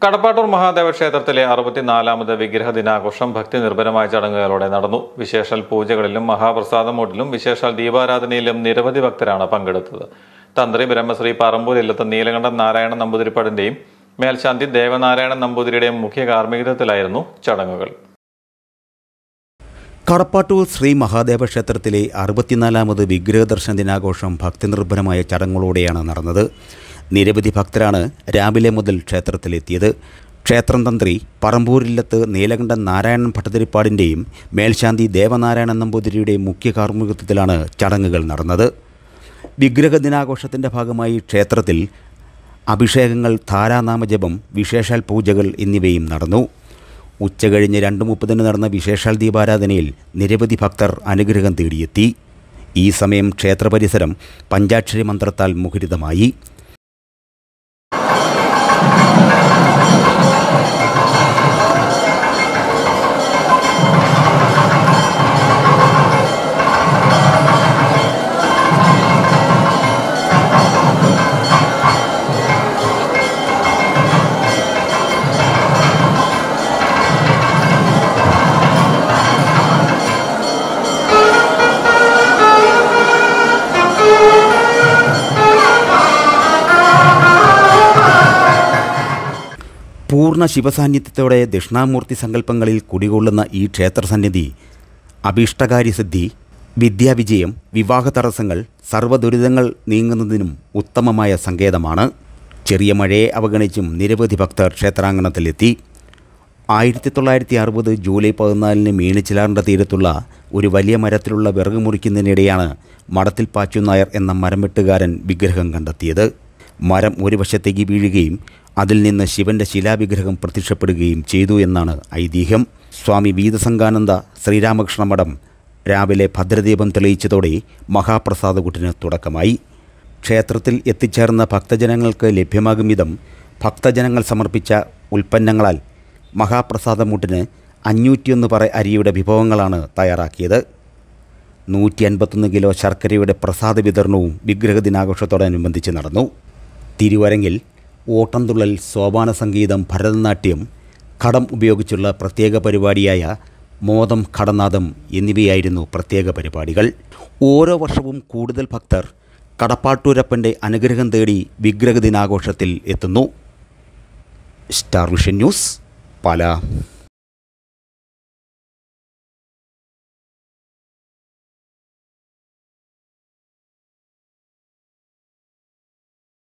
കടപ്പാട്ടൂർ മഹാദേവ ക്ഷേത്രത്തിലെ 64ാമത് വിഗ്രഹ ദിനാഘോഷം ഭക്തി നിർഭരമായ ചടങ്ങുകളോടെ നടന്നു. വിശേഷാൽ പൂജകളിലും മഹാപ്രസാദമൂട്ടിലും വിശേഷാൽ ദീപാരാധനയിലും നിരവധി ഭക്തരാണ് പങ്കെടുത്തത്. തന്ത്രി ബ്രഹ്മശ്രീ പറമ്പൂർ ഇല്ലത്ത് നീലകണ്ഠൻ നാരായണ നമ്പൂതിരിപ്പാടിന്റെയും മേൽശാന്തി ദേവനാരായണൻ നമ്പൂതിരിയുടെയും മുഖ്യ കാർമ്മികത്വത്തിലായിരുന്നു ചടങ്ങുകൾ. കടപ്പാട്ടൂർ ശ്രീ മഹാദേവ ക്ഷേത്രത്തിലെ 64ാമത് വിഗ്രഹ ദർശന ദിനാഘോഷം ഭക്തിനിർഭരമായ ചടങ്ങുകളോടെയാണ് നടന്നത്. നിരവധി ഭക്തരാണ് രാവിലെ മുതൽ ക്ഷേത്രത്തിലെത്തിയത്. ക്ഷേത്രം തന്ത്രി പറമ്പൂരില്ലത്ത് നീലകണ്ഠൻ നാരായണൻ ഭട്ടതിരിപ്പാടിൻ്റെയും മേൽശാന്തി ദേവനാരായണൻ നമ്പൂതിരിയുടെയും മുഖ്യ കാർമ്മികത്വത്തിലാണ് ചടങ്ങുകൾ നടന്നത്. വിഗ്രഹ ദിനാഘോഷത്തിൻ്റെ ഭാഗമായി ക്ഷേത്രത്തിൽ അഭിഷേകങ്ങൾ, ധാരാനാമജപം, വിശേഷാൽ പൂജകൾ എന്നിവയും നടന്നു. ഉച്ചകഴിഞ്ഞ് 2:30 നടന്ന വിശേഷാൽ ദീപാരാധനയിൽ നിരവധി ഭക്തർ അനുഗ്രഹം തേടിയെത്തി. ഈ സമയം ക്ഷേത്ര പരിസരം പഞ്ചാക്ഷരി മന്ത്രത്താൽ മുഖരിതമായി. പൂർണ്ണ ശിവസാന്നിധ്യത്തോടെ ദക്ഷിണാമൂർത്തി സങ്കല്പങ്ങളിൽ കുടികൊള്ളുന്ന ഈ ക്ഷേത്രസന്നിധി അഭീഷ്ടകാര്യസിദ്ധി, വിദ്യാവിജയം, വിവാഹ തടസ്സങ്ങൾ, സർവ്വദുരിതങ്ങൾ നീങ്ങുന്നതിനും ഉത്തമമായ സങ്കേതമാണ്. ചെറിയ മഴയെ അവഗണിച്ചും നിരവധി ഭക്തർ ക്ഷേത്രാങ്കണത്തിലെത്തി. 1960 ജൂലൈ 14 മീനച്ചിലാറിൻ്റെ തീരത്തുള്ള ഒരു വലിയ മരത്തിലുള്ള വിറക് മുറിക്കുന്നതിനിടെയാണ് മഠത്തിൽ പാച്ചുനായർ എന്ന മരംവെട്ടുകാരൻ വിഗ്രഹം കണ്ടെത്തിയത്. മരം ഒരു വശത്തേക്ക് വീഴുകയും അതിൽ നിന്ന് ശിവന്റെ ശിലാവിഗ്രഹം പ്രത്യക്ഷപ്പെടുകയും ചെയ്തു എന്നാണ് ഐതിഹ്യം. സ്വാമി വീതസംഗാനന്ദ ശ്രീരാമകൃഷ്ണ മഠം രാവിലെ ഭദ്രദീപം തെളിയിച്ചതോടെ മഹാപ്രസാദകൂട്ടിന് തുടക്കമായി. ക്ഷേത്രത്തിൽ എത്തിച്ചേർന്ന ഭക്തജനങ്ങൾക്ക് ലഭ്യമാകും വിധം ഭക്തജനങ്ങൾ സമർപ്പിച്ച ഉൽപ്പന്നങ്ങളാൽ മഹാപ്രസാദമൂട്ടിന് 501 പറ അരിയുടെ വിഭവങ്ങളാണ് തയ്യാറാക്കിയത്. 151 കിലോ ശർക്കരയുടെ പ്രസാദ വിതരണവും വിഗ്രഹ ദിനാഘോഷത്തോടനുബന്ധിച്ച് നടന്നു. തിരുവരങ്ങിൽ ഓട്ടംതുള്ളൽ, സോപാന സംഗീതം, ഭരതനാട്യം, ഘടം ഉപയോഗിച്ചുള്ള പ്രത്യേക പരിപാടിയായ മോദം, ഘടനാദം എന്നിവയായിരുന്നു പ്രത്യേക പരിപാടികൾ. ഓരോ വർഷവും കൂടുതൽ ഭക്തർ കടപ്പാട്ടൂരപ്പൻ്റെ അനുഗ്രഹം തേടി വിഗ്രഹ ദിനാഘോഷത്തിൽ എത്തുന്നു. Star Vision News, Pala.